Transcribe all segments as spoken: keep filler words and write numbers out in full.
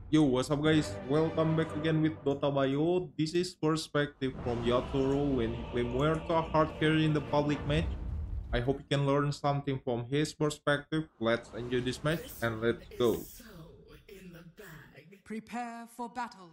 Yo, what's up guys? Welcome back again with Dota Bio. This is perspective from Yatoro when he claimed Muerto hard carry in the public match. I hope you can learn something from his perspective. Let's enjoy this match This and one let's is go. so in the bag. Prepare for battle.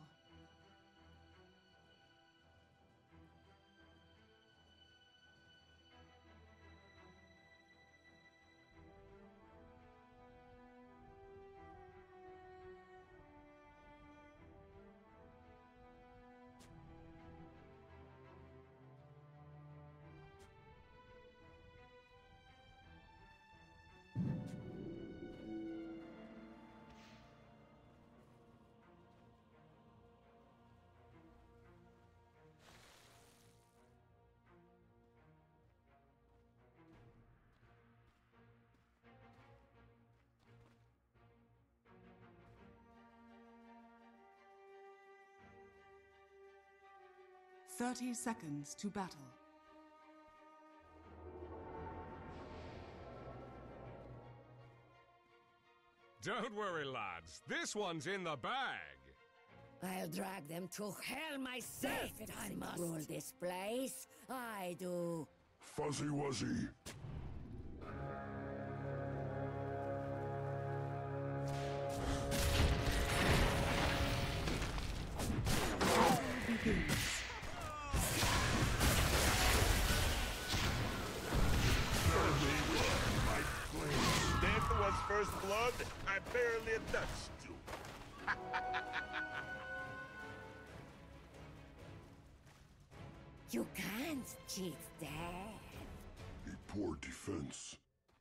Thirty seconds to battle. Don't worry, lads. This one's in the bag. I'll drag them to hell myself if I must rule this place. I do. Fuzzy Wuzzy. Death was first blood, I barely touched you. You can't cheat death. A poor defense.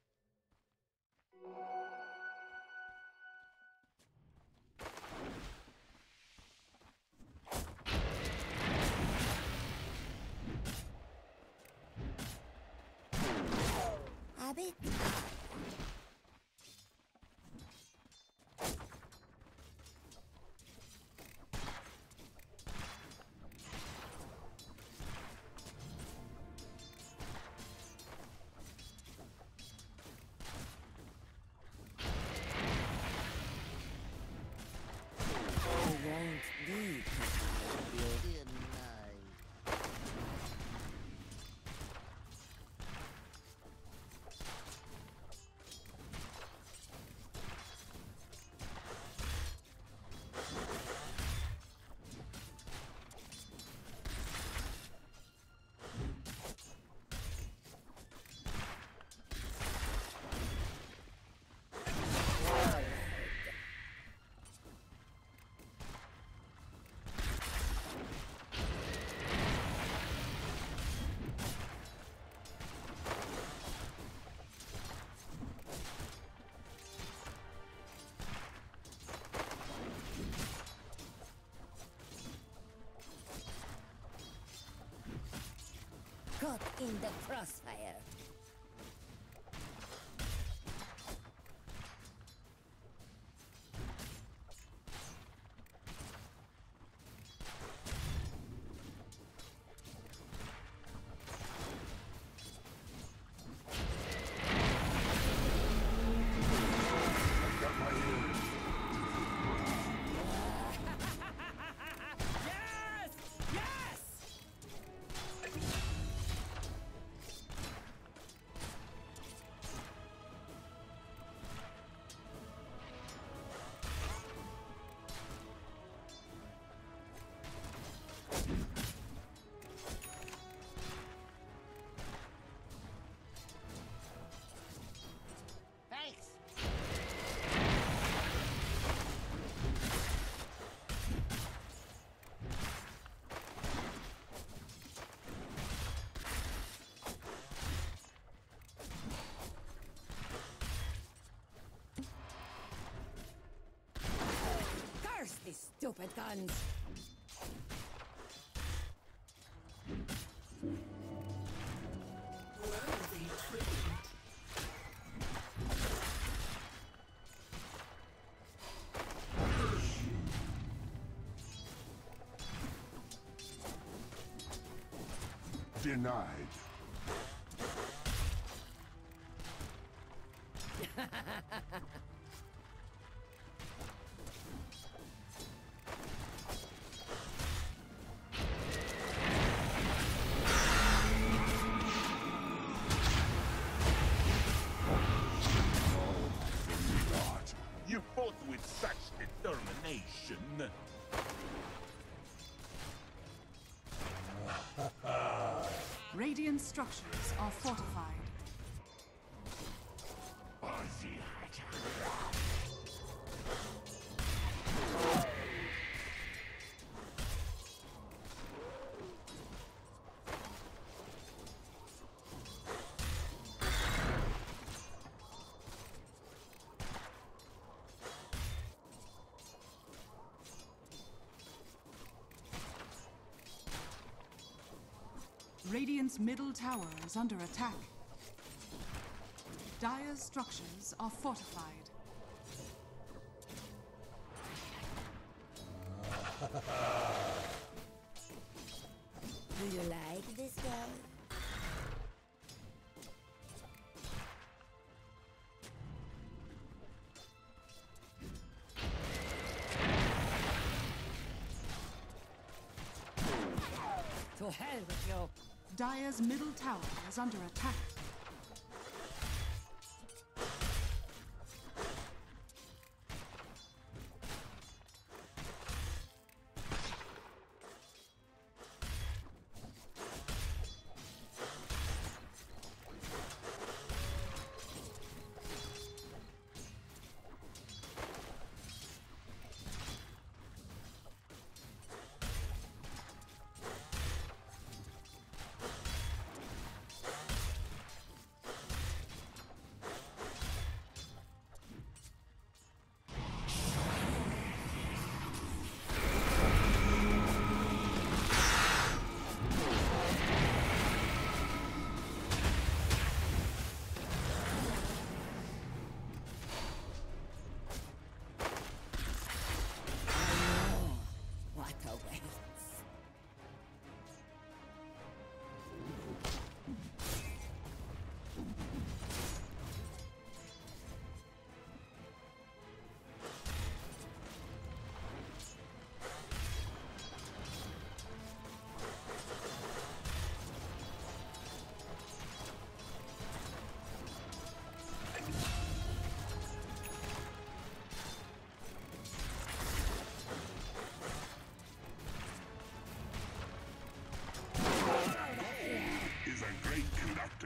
Habit. I won't need to fight you, didn't I? Caught in the crossfire. Yes! Yes! Thanks. Curse these stupid guns. Worthy tribute. Denied. Radiant structures are fortified. Radiant's middle tower is under attack. Dire's structures are fortified. Do you like this girl? To hell with you! Dire's middle tower is under attack. What awaits? Is a great conductor.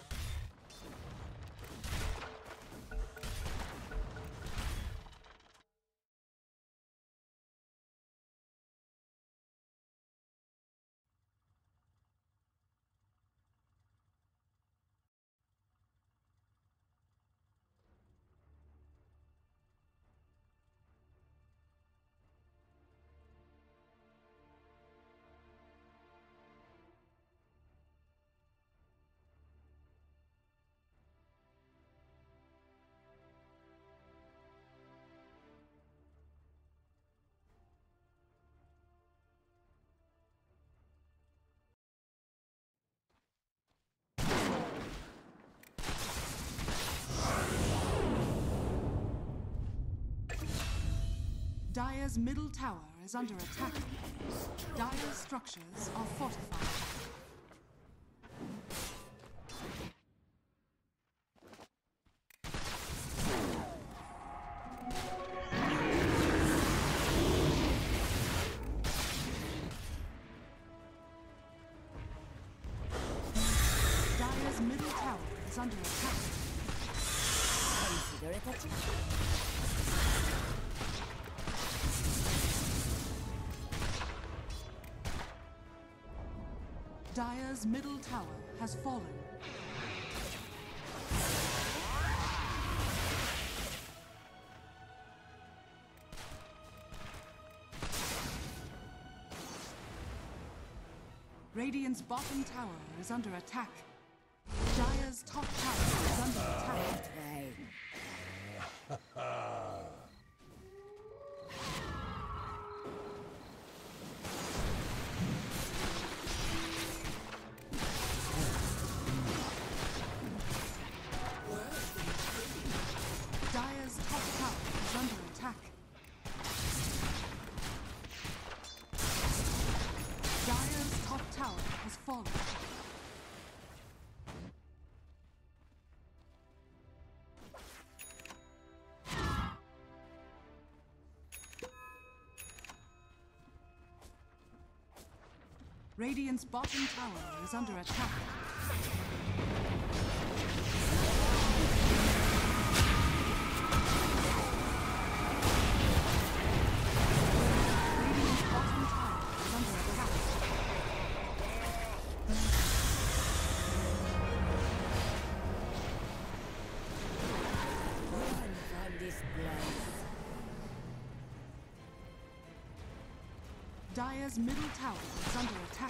Dire's middle tower is under attack. Dire's structures are fortified. Dire's middle tower is under attack. Consider it a challenge. Dire's middle tower has fallen. Radiant's bottom tower is under attack. Dire's top tower is under attack. Right. Dire's top tower is under attack. Dire's top tower has fallen. Radiant's bottom tower is under attack. Radiant's bottom tower is under attack. Run from this place. Dire's middle tower is under attack.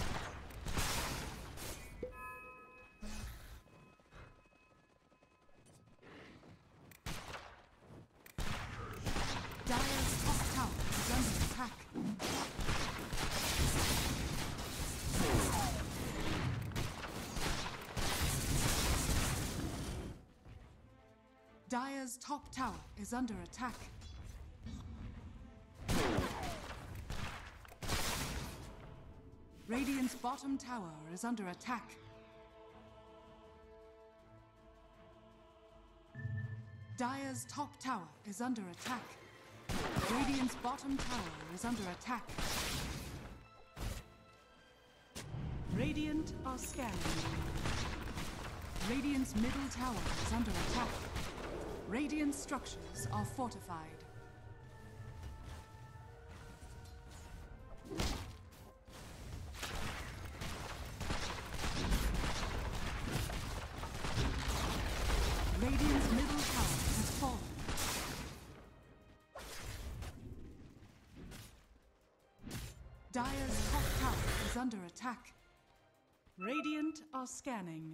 Dire's top tower is under attack. Dire's top tower is under attack. Radiant's bottom tower is under attack. Dire's top tower is under attack. Radiant's bottom tower is under attack. Radiant are scanning. Radiant's middle tower is under attack. Radiant structures are fortified. Radiant's middle tower has fallen. Dire's top tower is under attack. Radiant are scanning.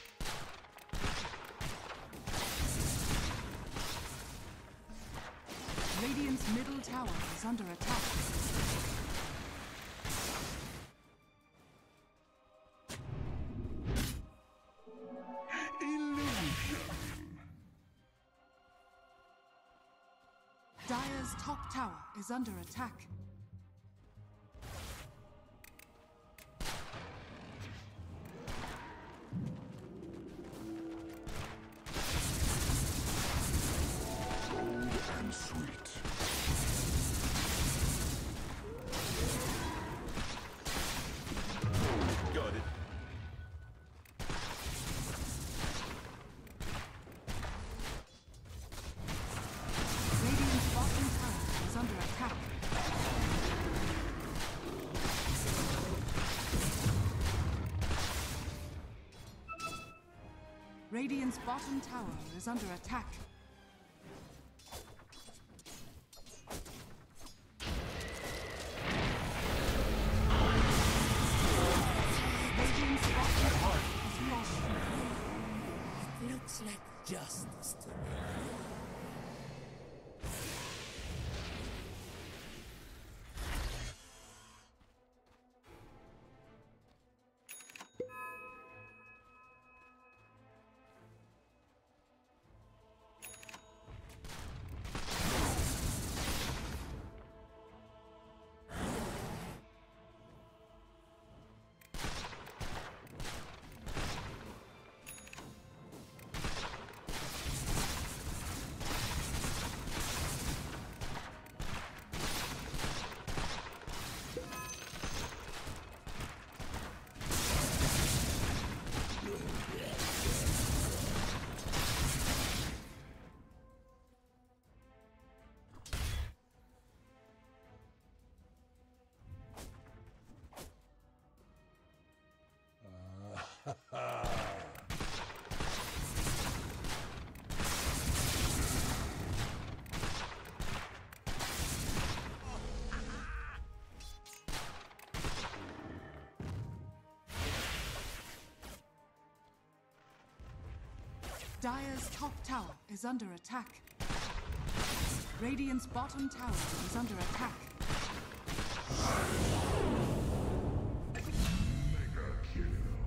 Radiant's middle tower is under attack. Dire's top tower is under attack. Cold and sweet. Got it. Radiant's bottom tower is under attack. Radiant's bottom tower is under attack. Radiant's bottom tower is lost. Looks like justice to me. Dire's top tower is under attack. Radiant's bottom tower is under attack. Mega kill.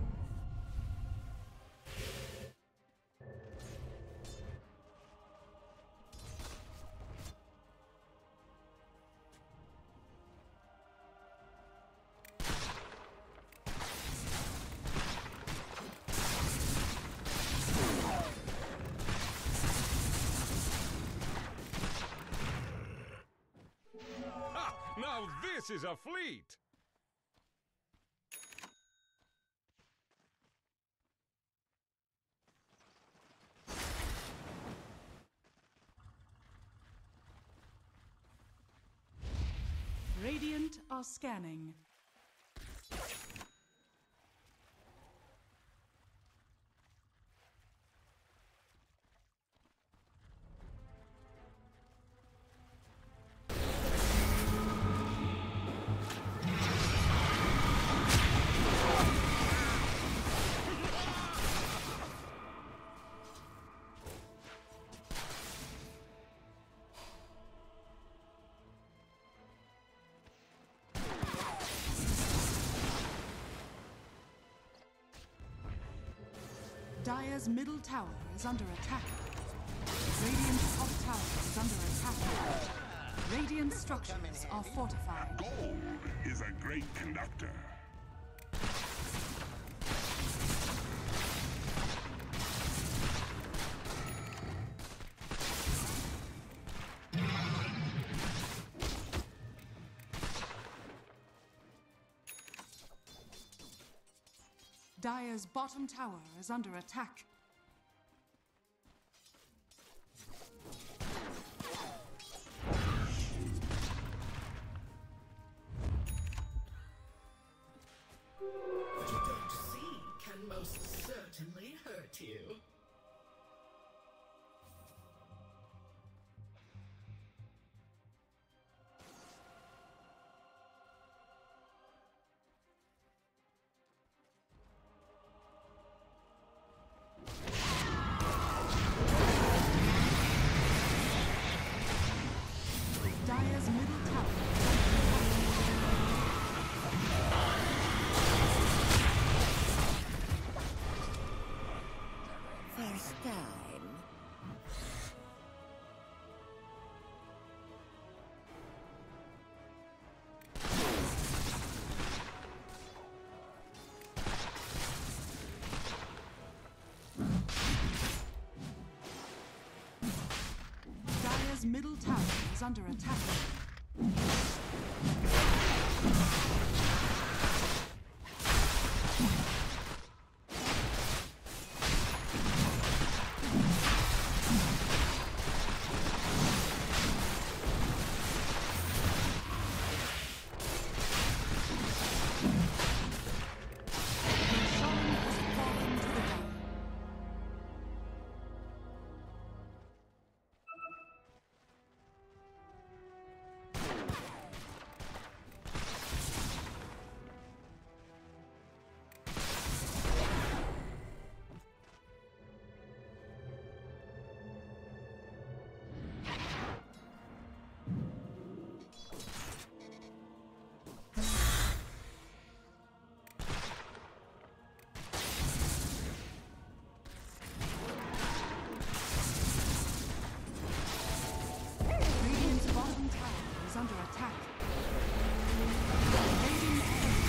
Ha! Now this is a fleet! are scanning. Dire's middle tower is under attack. Radiant's top tower is under attack. Radiant structures are fortified. Gold is a great conductor. Dire's bottom tower is under attack. What you don't see can most certainly hurt you. Dire's middle tower First time. Dire's middle tower is under attack. Shaman has fallen to the ground. Radiant's bottom tower is under attack. Radiant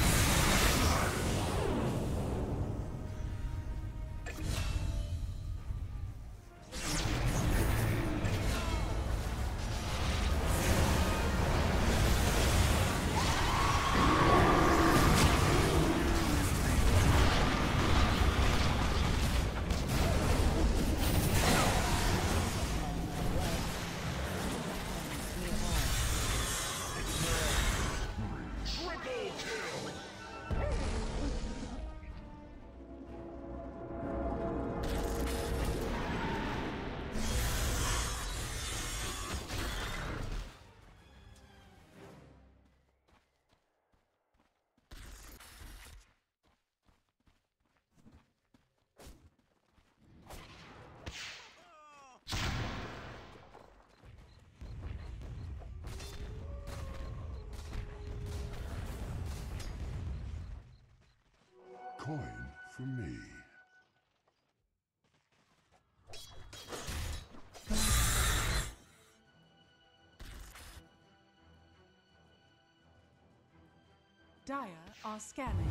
Coin for me. Dire are scanning.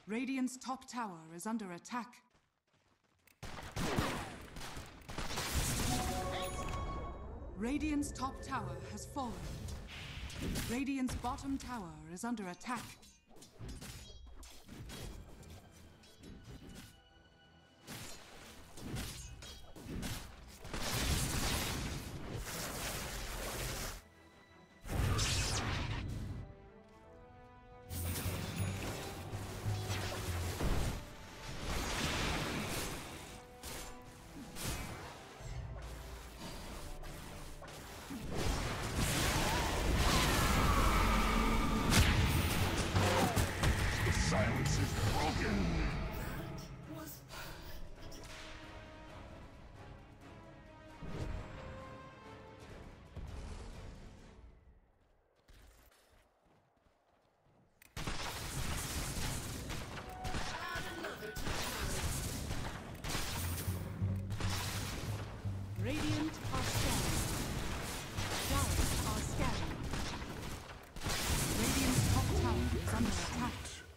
Radiant's top tower is under attack. Radiant's top tower has fallen. Radiant's bottom tower is under attack. Silence is broken. Was Radiant are scanning. Giants are scanning. Radiant's top tower is under attack.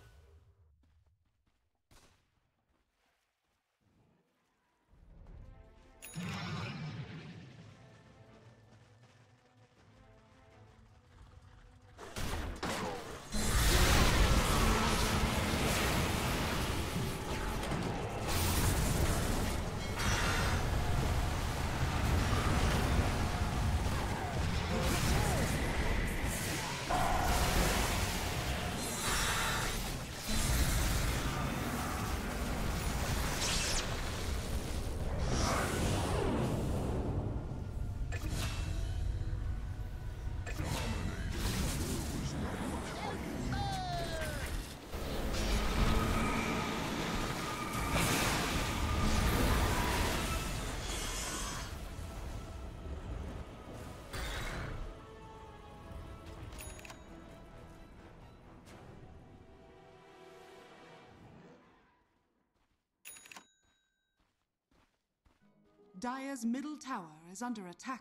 Dire's middle tower is under attack.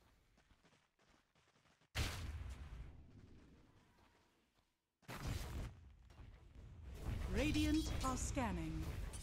Radiant are scanning.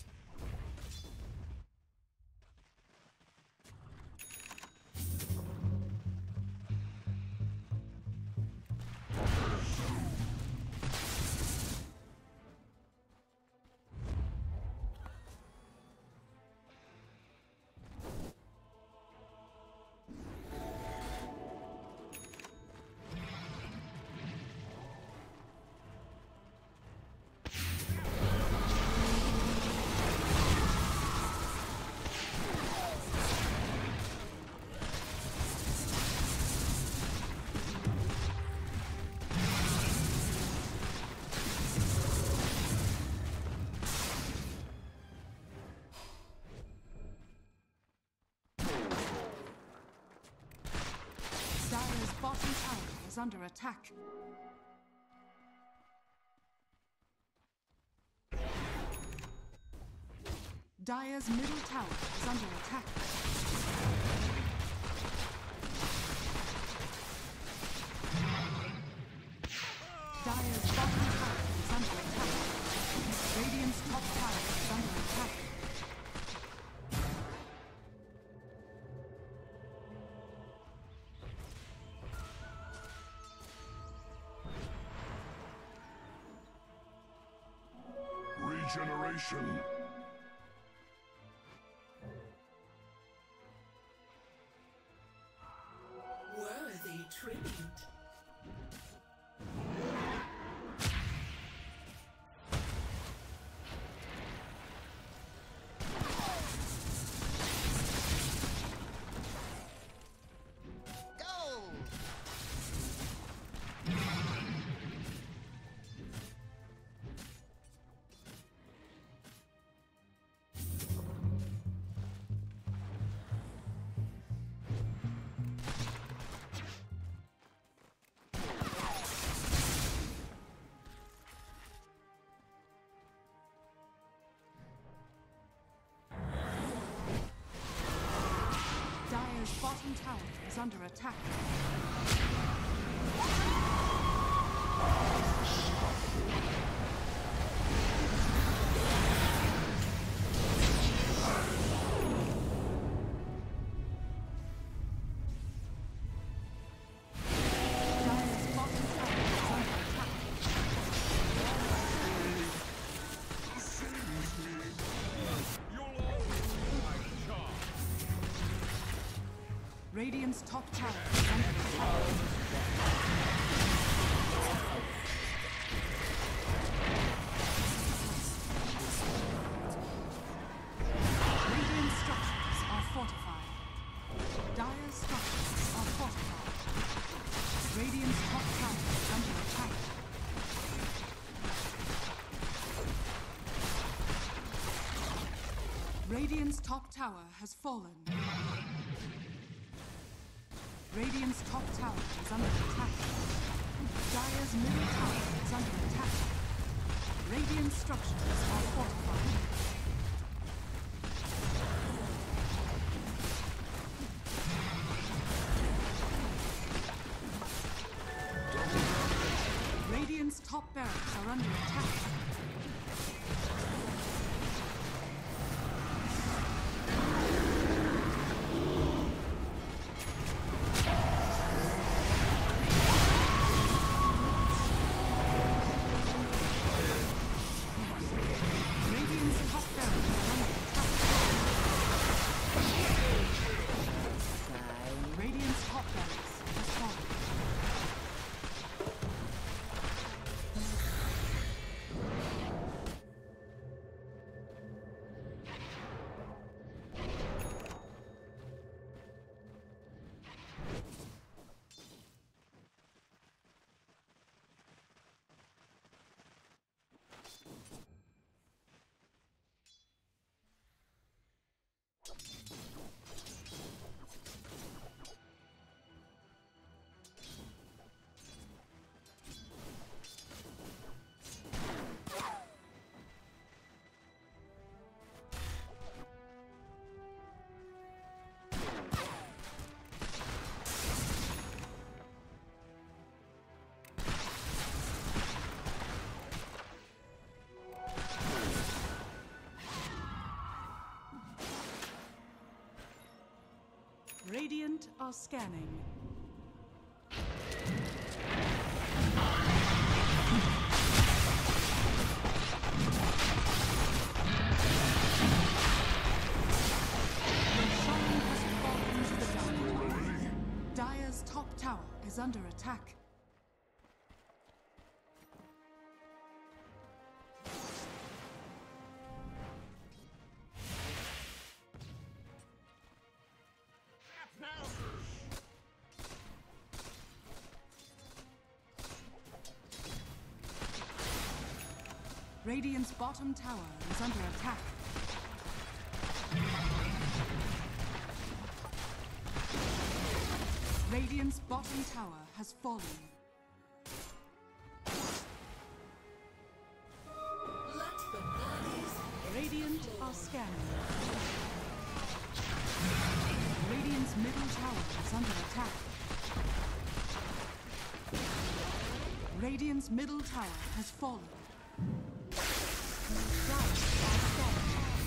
Dire's bottom tower is under attack. Dire's middle tower is under attack. Dire's bottom tower is under attack. Radiant's top tower is under attack. Regeneration. worthy tribute. Dire's bottom tower is under attack. Radiant's top tower is under attack. Radiant structures are fortified. Dire structures are fortified. Radiant's top tower is under attack. Radiant's top tower has fallen. Radiant's top tower is under attack. Dire's middle tower is under attack. Radiant structures are fortified. Radiant's top barracks are under attack. Radiant are scanning. Dire's top tower is under attack. Radiant's bottom tower is under attack. Radiant's bottom tower has fallen. Let the bodies Radiant are scanning. Radiant's middle tower is under attack. Radiant's middle tower has fallen. Dire are scanning.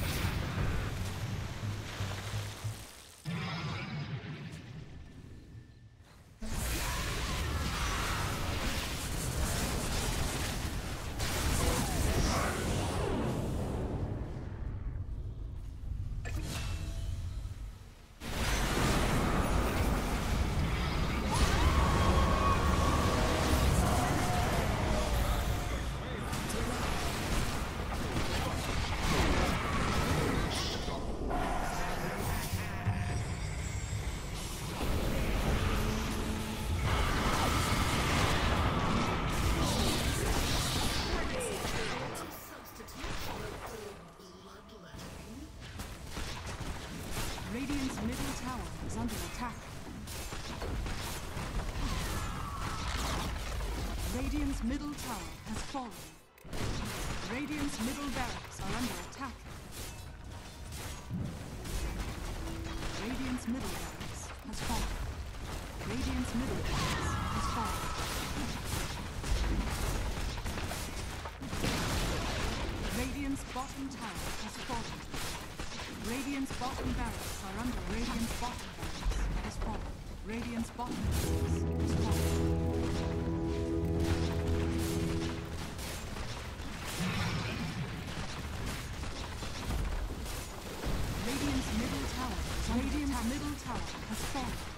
Radiant's middle tower is under attack. Radiant's middle tower has fallen. Radiant's middle barracks are under attack. Radiant's middle barracks has fallen. Radiant's middle barracks has fallen. Radiant's bottom tower has fallen. Radiant's bottom barracks are under Radiant's bottom barracks has fallen. Radiant's bottom barracks has fallen. Radiant's middle tower is under Radiant's middle tower has fallen.